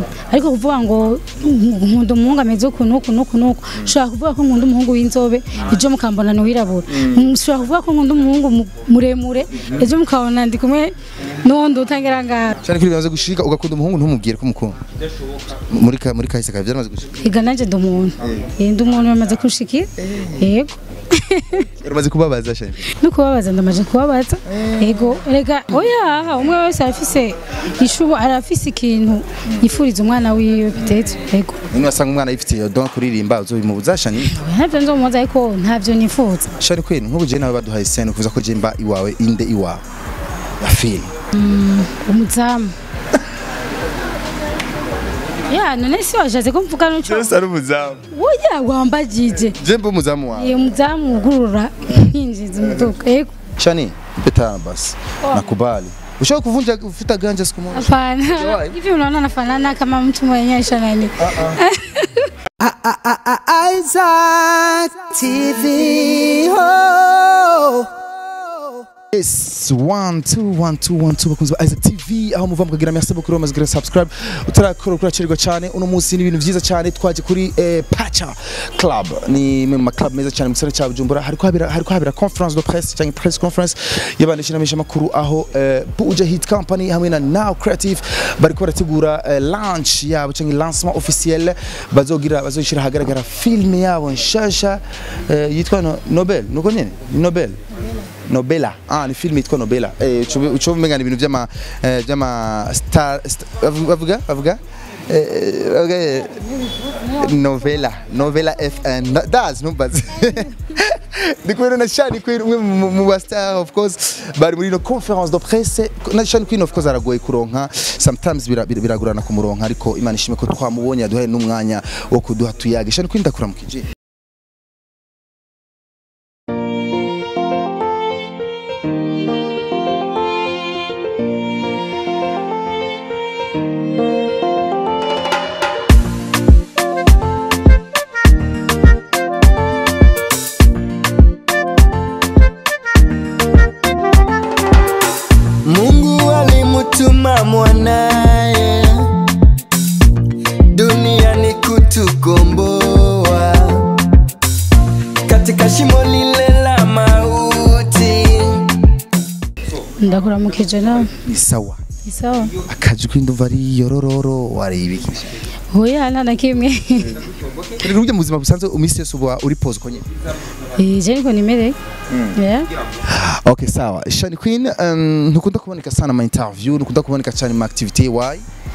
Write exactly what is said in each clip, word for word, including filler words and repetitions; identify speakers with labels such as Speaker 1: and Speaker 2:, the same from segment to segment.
Speaker 1: ariko kuvuga ngo nkunda umuhungu ameze ukuntu ukuntu ukuntu ushobora kuvuga ko nkunda umuhungu w'inzobe ejo mukambona no wirabura ushobora kuvuga ko nkunda umuhungu muremure ejo mukabona ndi kumwe n'undi utangira ngaha
Speaker 2: cyane kuri bimaze gushika ugakunda umuhungu ntumubwire ko mukunda muri ka muri kahise kaje byamaze gushika
Speaker 1: iga nanje ndi umuntu ndi umuntu bamaze kushikira yego
Speaker 2: uramaze kubabaza cyane
Speaker 1: no kubabaza ndamaje kubabaza yego rega oya umwe wese arafise ishubo arafise ikintu yifuriza umwana wiwe bitetse yego
Speaker 2: none wasanga umwana yifitiye don kuririmba uzobimubuza shani
Speaker 1: ntavyo nzomuza ariko ntavyo nifuza
Speaker 2: Channy Queen nk'ubu je nawe baduhaye scene kuvuza ko jemba iwawe inde iwawe ya film
Speaker 1: umuzamu ya none si wajaze ko mvuga n'uco
Speaker 2: Just ari umuzamu
Speaker 1: oya wambajije
Speaker 2: jemba umuzamu wawe
Speaker 1: ye umuzamu ugurura injiza umuduka yego
Speaker 2: Channy peta basi nakubali ushaka kuvunja ufita ganja siku moja
Speaker 1: hapana hivi unaona nafanana kama mtu mwenye aisha nani
Speaker 3: Isaac T V oh
Speaker 2: Yes, one, two, one, two, one, two, bakunzi ba Isaac T V aho muva mukagira merci beaucoup amaze kugira subscribe utarakora kuracirirwa cyane uno munsi ni ibintu byiza cyane twaje kuri eh, Partage Club ni mu club meza cyane mu gisagara cya Bujumbura hariko habira hariko habira conference de presse cyangwa press conference yabandisha namisha makuru aho eh, Buja Hit Company hamwe na Now Creative bariko barategura eh, launch yabo cyangwa lancement officiel bazogira bazoshira hagaragara film yabo nshasha eh, yitwa no, Nobel nuko nyene Nobel Nobela ah ni film yitwa Nobela eh uco umenga ni ibintu byama byama star bavuga bavuga eh okay novela novela F N that's no but Dikubera na Channy Queen umwe mu star of course bari muri no conference de presse na Channy Queen of course aragoye kuronka sometimes biragurana ku muronka ariko Imana ishime ko twamubonye aduhaye n'umwanya wo kuduha tuyage Channy Queen ndakuramukije
Speaker 3: Tuma mwanae duniani kutukomboa katika shimo lile la mauti.
Speaker 1: Ndakuramukije na
Speaker 2: ni sawa
Speaker 1: ni sawa
Speaker 2: akaje kwindumva ari yorororo waribiki
Speaker 1: hoya nana kimwe
Speaker 2: rero ujya muzima busanzwe umisi yose uba uri pose konye
Speaker 1: eh je niko nimere yeah
Speaker 2: okay sawa Channy Queen um, ntukunda kuboneka sana ma interview ntukunda kuboneka cyane ma activity why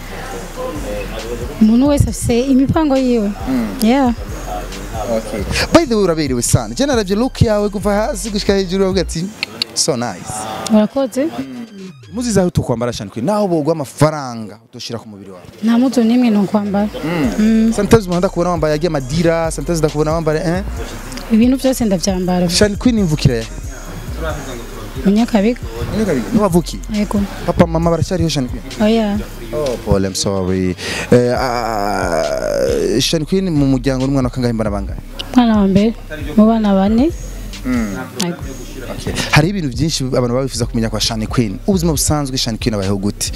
Speaker 1: umuntu wese afise imipango yiwe yeah
Speaker 2: okay by the way uraberewe sana je naravye look yawe kuva hasi gushika hejuru uvuga ati so nice
Speaker 1: urakoze
Speaker 2: muzi zaho tukwambara Channy Queen naho bogwa amafaranga utoshira ku mubiri wawe
Speaker 1: nta mutu nimwe no kwambara
Speaker 2: mm sometimes umuntu ndakubona wambaye yagiye madira sometimes ndakubona wambaye eh
Speaker 1: ibintu byose ndavyambara
Speaker 2: Channy Queen imvukira ya
Speaker 1: Munyakabiga
Speaker 2: Munyakabiga nuwavuki
Speaker 1: yego
Speaker 2: papa mama barashariho Channy Queen
Speaker 1: oh yeah
Speaker 2: oh Paul I'm sorry eh uh, Channy Queen mu muryango n'umwana kangahe bangahe
Speaker 1: mwana wa mbere mu bana bane
Speaker 2: mm
Speaker 1: yego
Speaker 2: okay hari ibintu byinshi abantu babifuza kumenya kwa Channy Queen ubuzima busanzwe Channy Queen abayeho gute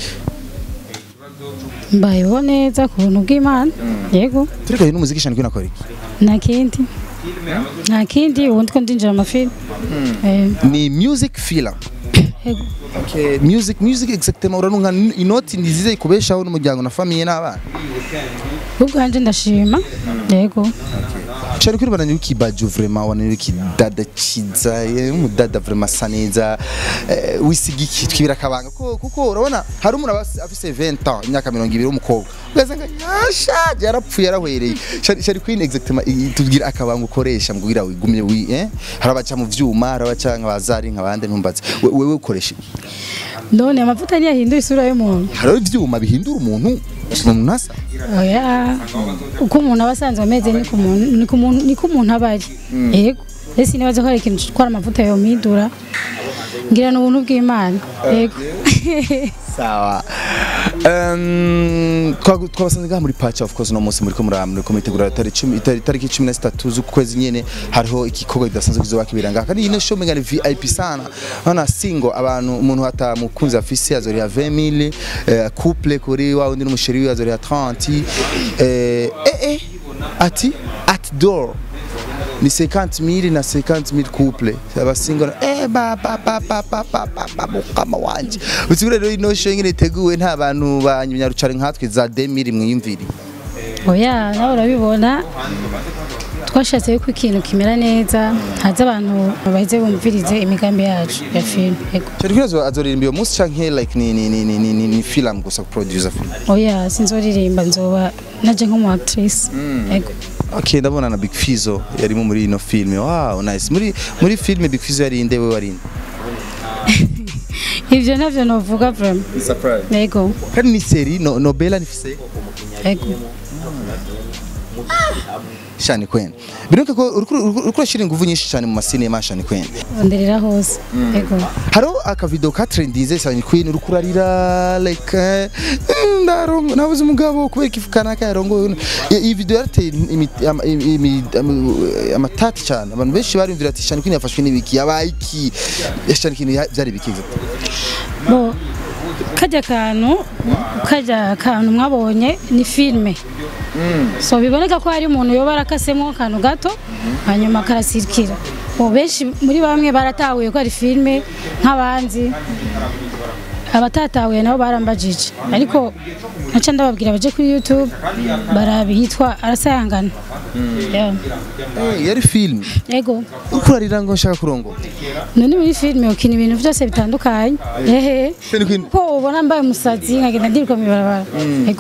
Speaker 1: mbayeho neza ku buntu bw'Imana yego
Speaker 2: turiko n'umuziki Channy Queen akora iki
Speaker 1: nta kindi nta kindi ubundi ko ndinjira amafilm
Speaker 2: ni music film
Speaker 1: yego
Speaker 2: okay music music exactement uranunka inoti ndizize ikubeshaho n'umuryango na famille n'abana
Speaker 1: ubwo hanje ndashima yego
Speaker 2: Channy Queen bananye ukibaju vraiment wananye ukidada chiza mu dada vraiment saneza wisigiki twibira kabanga kuko urabona hari umuntu afise vingt ans imyaka mirongo ibiri umukobwa ugasanga yasha yarapfuye yarahwereye Channy Queen exactement tubwira akabanga ukoresha mbwira wigumye wi eh harabaca mu vyuma harabaca nk'abazari nk'abande ntumbaze wewe ukoresha
Speaker 1: none amavuta ni yahinduye isura y'umuntu
Speaker 2: hari ivyuma bihindura umuntu umuntu nasa
Speaker 1: oya uko umuntu abasanzwe ameze ni ku muntu ni ku muntu ni ku muntu abari yego ese nibaza ko hari ikintu twara amavuta yo midura ngira n'ubuntu bw'Imana yego
Speaker 2: sawa um twabasanze ngaha muri Partage of course no munsi muri ko muramwe ko mitegura tariki cumi na zitatu z'ukwezi nyene hariho igikorwa kidasanzwe kizobakibira ngaha kandi ino show mengane V I P sana hana single abantu umuntu hata mukunzi afise azoriha vingt mille uh, couple kuri wa undi n'umusheri wiwe azoriha trente eh eh ati at door ni cinquante mille na cinquante mille couple abasingle eh ba ba ba ba ba ba ba mukama wanje uzibure rero ino show nyene teguwe nta bantu banyunyarucare nkatwe za deux mille mwiyumviri
Speaker 1: oya nawe urabibona twashatse yuko ikintu kimera neza haza abantu bahize bumvirize imigambi yacu ya film yego
Speaker 2: cyari kwizo azoririmba iyo munsi canke like ni ni ni ni ni, ni film gusa producer film
Speaker 1: oya sinzoririmba nzoba naje nko mu actrice yego
Speaker 2: okay ndabona na Big Fizzo yarimo muri ino film wow nice muri muri film Big Fizzo yari inde we warinde
Speaker 1: ivyo navyo novuga vraiment
Speaker 2: surprise
Speaker 1: yego
Speaker 2: kandi ni série no Nobela nifise
Speaker 1: yego
Speaker 2: Channy Queen biruke ko uriko shira inguvu nyinshi cyane mu masinema Channy Queen
Speaker 1: nderera hose yego
Speaker 2: haro aka video ka trendize Channy Queen urukurarira like ndarongo nabuze umugabo kubera kifukana ka yarongo iyi video yarte amatati cyane abantu benshi barimvira ati Channy Queen yafashwe n'ibiki yabayiki Channy Queen byari bikiza
Speaker 1: bo kajya kantu kajya kantu mwabonye ni filme so biboneka ko hari umuntu yoba arakasemo kantu gato hanyuma karasirikira bo benshi muri bamwe baratahuye ko ari filme nk'abanzi abatatahuye nabo barambajije ariko ntaca ndababwira baje kuri YouTube barabitwa arasayangana
Speaker 2: yari film
Speaker 1: yego
Speaker 2: ukurarira ngo nshaka kurongo
Speaker 1: none muri filme ukina ibintu byose bitandukanye ehe ko ubona mbaye umusazi nkagenda ndirwa mu barabara yego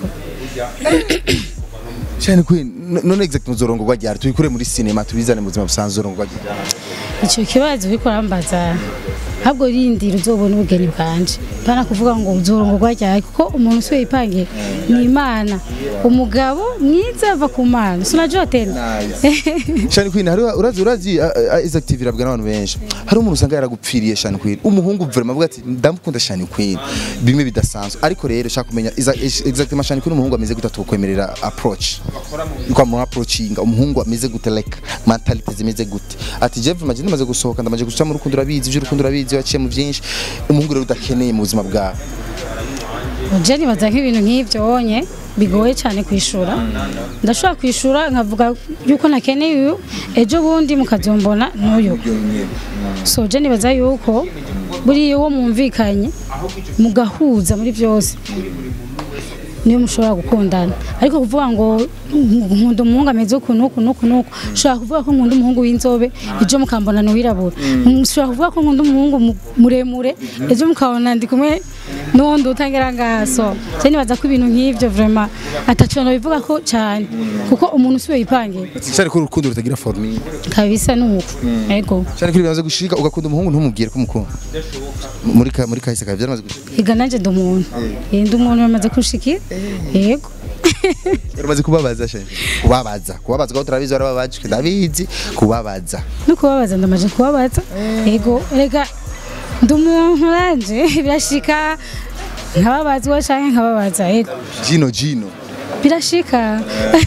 Speaker 2: Channy Queen none exact muzorongo gwajyara tubikure muri cinema tubizane mu buzima busanzwe urongo gwajyara
Speaker 1: icyo kibazo biko rambaza habwo rindira uzobona ubugeni bwanje pana kuvuga ngo uzorongo gwajyara kuko umuntu usuye ipange ni Imana umugabo mwiza ava ku Mana sinajotera
Speaker 2: Channy Queen hari urazi urazi exact virabwa n'abantu benshi hari umuntu usanga yaragupfiriye Channy Queen umuhungu vraiment avuga ati ndamukunda Channy Queen bimwe bidasanzwe ariko rero shaka kumenya exactement Channy Queen umuhungu ameze gutatu kwemerera approach kwa mu approaching umuhungu ameze gute like mentality zimeze gute ati je vraiment ndamaze gusohoka ndamaze guca mu rukundo rabizi by'urukundo rabizi waciye mu byinshi umuhungu rero udakeneye mu buzima bwawe
Speaker 1: Jenny baza nk'ibintu nk'ivyo wonye bigoye cyane kwishura ndashobora kwishura nkavuga yuko nakeneye uyu ejo bundi mukazombona nuyu so Jenny baza yuko buri uwo mumvikanye mugahuza muri byose niyo mushobora gukundana ariko kuvuga ngo nkunda umuhungu ameze uku nuku nuku nuku ushobora kuvuga ko nkunda umuhungu w'inzobe ejo mukambona n'uwirabura ushobora kuvuga ko nkunda umuhungu muremure ejo mukabona ndi kumwe n'undi utangira ngaso je nibaza ko ibintu nk'ivyo vraiment atacono bivuga ko cyane kuko umuntu usuye ipange
Speaker 2: cyane ko urukundo rutagira forme
Speaker 1: kabisa nuko yego
Speaker 2: cyane ko bimaze gushika ugakunda umuhungu ntumubwire ko mukunda muri ka muri kahise kavye byamaze gushika
Speaker 1: iga nanje ndumuntu yindi umuntu bamaze kushikira yego
Speaker 2: uramaze kubabaza cyane kubabaza kubabaza ko turabizi barababaje ndabizi kubabaza
Speaker 1: no kubabaza ndamaje kubabaza yego rega ndumuntu ranje birashika nkababazwa cyane nkababaza yego
Speaker 2: Gino Gino
Speaker 1: birashika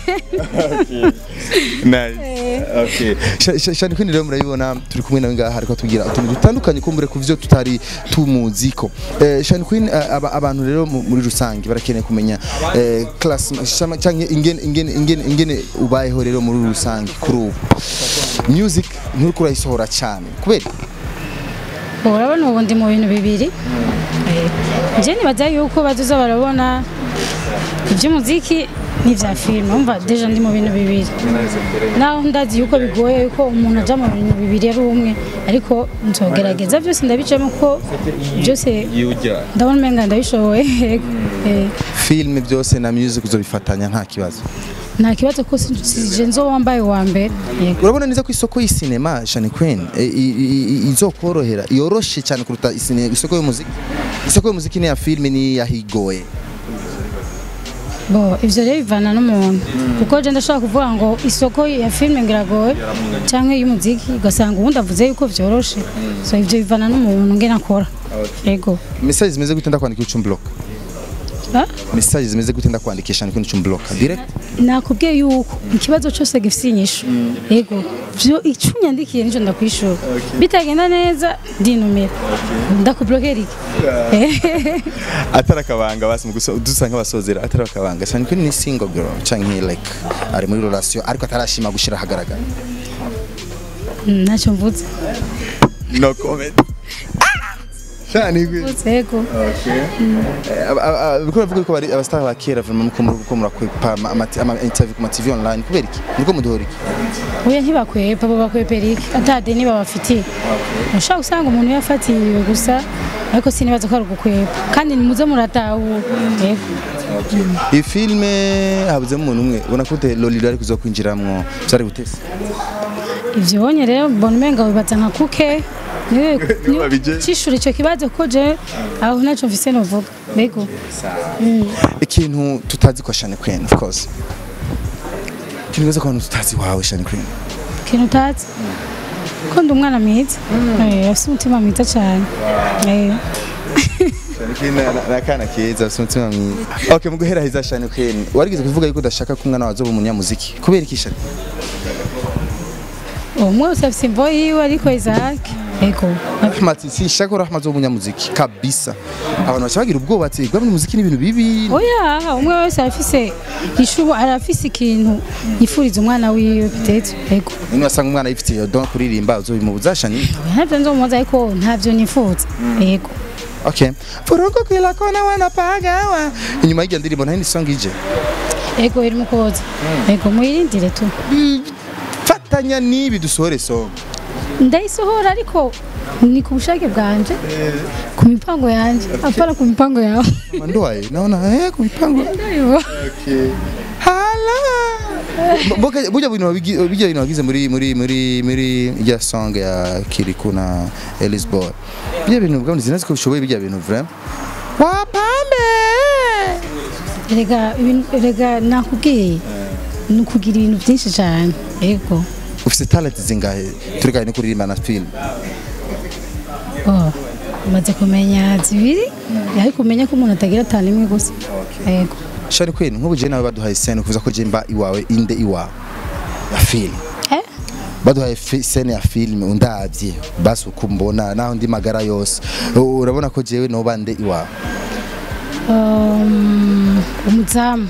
Speaker 2: nice okay Channy Queen rero murabibona turi kumwe nawe ngaha ariko tugira utuntu dutandukanye kumbure kuvyo tutari tumuziko eh Channy Queen abantu rero muri rusangi barakeneye kumenya eh class cyangwa ingene ingene ingene ingene ubayeho rero muri rusangi kuri ubu music nturiko urayisohora cyane kubera
Speaker 1: urabona ubundi mu bintu bibiri je nibaza yuko bazuza barabona iby'umuziki n'ivya film umva deja ndi mu bintu bibiri naho ndazi yuko bigoye yuko umuntu aja mu bintu bibiri ari umwe ariko nzogerageza byose ndabicemo ko byose ndabona umenga ndabishoboye
Speaker 2: film byose na music uzobifatanya nta kibazo
Speaker 1: nta kibazo ko sije nzo wambaye wa mbere
Speaker 2: urabona neza ko isoko y'cinema Channy Queen izokorohera yoroshe cyane kuruta isoko y'umuziki isoko y'umuziki ni ya film ni ya higoye
Speaker 1: bo ivyo rero bivana n'umuntu kuko je ndashaka kuvuga ngo isoko ya filme ngiragoye canke y'umuziki ugasanga ubundi avuze yuko vyoroshe so ivyo bivana n'umuntu ngena akora yego
Speaker 2: message zimeze gute ndakwandika ucu block
Speaker 1: Ha?
Speaker 2: message zimeze gute ndakwandikisha niko nicumblocka direct
Speaker 1: nakubwiye yuko ikibazo cyose gifite inyishu yego byo icunyandikiye nico ndakwishura bitagenda neza ndinumira ndakublokera iki
Speaker 2: atarakabanga basi mugusa dusanga basozera atarakabanga Channy Queen ni single girl canke like ari muri relation ariko atarashima gushira hagaragara
Speaker 1: ntacyo mvuze
Speaker 2: no comment Channy Queen
Speaker 1: yego
Speaker 2: okay biko bavuga ko bari abastar ba kera vraiment muko muko murakwepa ama interview ku T V online kubera iki niko mudohora iki
Speaker 1: oya ntibakwepa bo bakwepera iki atade niba bafitiye ushaka usanga umuntu yafatiye gusa ariko sinibaza ko ari gukwepa kandi nimuze muratahu yego
Speaker 2: iyi filme habuze umuntu umwe ubona ko te Lolilo ari kuzokwinjiramwo cyari gutese
Speaker 1: ivyo bonye rero mbona umenga wibaza nka kuke niwe cishura ico kibazo ko je aho naco mfise novuga bego
Speaker 2: ikintu tutazi kwa Channy Queen of course kintu ko tutazi wawe Channy Queen
Speaker 1: kintu utazi ko ndi umwana mwiza eh afite umutima mwiza cyane eh
Speaker 2: Channy Queen nakana keza afite umutima mwiza okay muguhera hiza Channy Queen warigeze kuvuga yuko udashaka ko umwana wazo umunyamuziki kubera iki Channy
Speaker 1: umwe usafise imvo yiwe ariko Isaac ego
Speaker 2: Rahmat sinshaka Rahmat zo umunyamuziki kabisa abantu bacagira ubwoba ati gwa mu muziki ni ibintu bibi
Speaker 1: oya umwe wese afise ishubu arafise ikintu yifuriza umwana wiwe bitetse ego
Speaker 2: ni wasanga umwana yifitiye don kuririmba uzo bimubuza Channy
Speaker 1: ntavyo nzomuza ariko ntavyo nifuza ego
Speaker 2: okay furuko kila kona wanapagawa inyuma y'irya ndirimbo nta ni song ije
Speaker 1: ego iri mukoza ego muirindire tu
Speaker 2: fatanya nibi dusohore song
Speaker 1: ndayisohora ariko ni ku bushake bwanje ku mipango yanje apara ku mipango yawe
Speaker 2: mandoye naona eh ku mipango okay hala boka buja bino bijya bino bagize muri muri muri muri ya song ya Kiriku na Elisboy bijya bino bwa nzina ziko bishoboye bijya bino vraiment wapambe
Speaker 1: rega rega nakubwiye nukugira ibintu byinshi cyane yego
Speaker 2: ufite talent zingahe turikaye no kuririmba na film
Speaker 1: oh maze kumenya zibiri yari kumenya ko umuntu atagira talent imwe gusa yego
Speaker 2: Channy Queen nk'ubu je nawe baduhaye scene kuvuza ko je mba iwawe inde iwawe ya film
Speaker 1: eh
Speaker 2: baduhaye scene ya film undavye basi ukumbona naho ndi magara yose urabona ko jewe no bande iwawe
Speaker 1: um umuzamu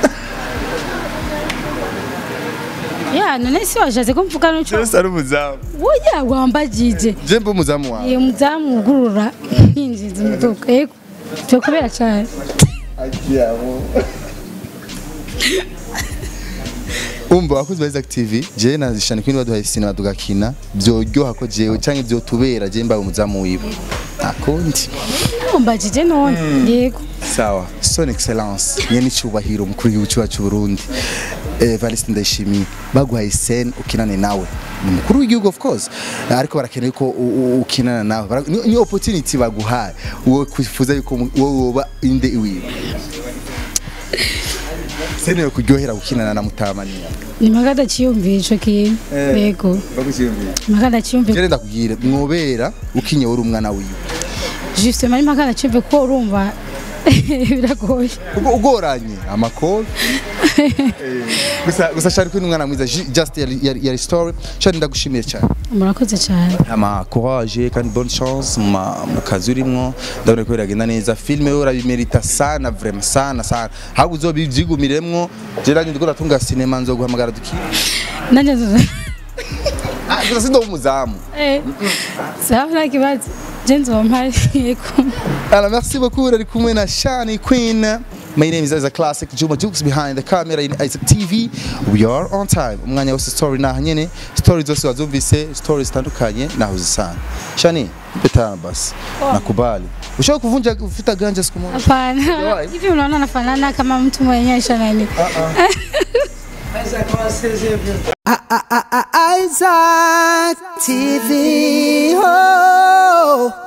Speaker 1: ya none si wajaze ko mvuga n'icyo
Speaker 2: Just ari umuzamu
Speaker 1: oya wambagije
Speaker 2: je mba umuzamu wawe
Speaker 1: ye umuzamu ugurura injiza mudoka yego cyo kubera cyane
Speaker 2: akiyamo umba wakuze beza T V je na Channy Queen baduhaye cinema tugakina byoryoha ko jewe canke byo tubera je mba umuzamu wiwe akundi
Speaker 1: wambagije none yego
Speaker 2: sawa son excellence yeni cyubahiro mukuru w'igihugu cyacu Burundi eh Valiste Ndayishimiye baguhaye scene ukinane nawe ni mukuru w'igihugu of course ariko barakeneye ko ukinana nawe ni opportunity baguhaye wowe kwifuza yuko wowe woba inde iwiwe scene yo kuryohera ukinana na Mutamaniya
Speaker 1: ni magada cyiyumviye ico kintu yego
Speaker 2: bagushyiyumviye
Speaker 1: magada cyiyumviye
Speaker 2: je ndakubwira mwobera ukinye wuri umwana wiwe
Speaker 1: justement magada cyiyumviye ko urumva biragoye
Speaker 2: ugoranye amakuru gusa gusa Channy Queen umwana mwiza just ya story Channy ndagushimiye cyane
Speaker 1: murakoze cyane
Speaker 2: ama courage kandi bonne chance mu kazi urimo ndabona ko biragenda neza filme yo urabimerita sana vraiment sana sana hagu uzobivyigumiremwo je ranye ndiko ratunga cinema nzo guhamagara duki
Speaker 1: nanje zo
Speaker 2: ah gusa sindo umuzamu
Speaker 1: eh sawa kibazo jenzo wampari yeko
Speaker 2: alors merci beaucoup d'être kumwe na Channy Queen. My name is Isaac Classic Juma Jukes behind the camera in Isaac T V. We are on time. Umwanya wose story na nyene stories zose wazumvise stories zitandukanye naho zisana. Channy betana basi nakubali. Ushaka kuvunja ufita ganja siku moja?
Speaker 1: Hapana. Hivi unaona nafanana kama mtu mwenye Channy?
Speaker 3: Isaac T V. Oh.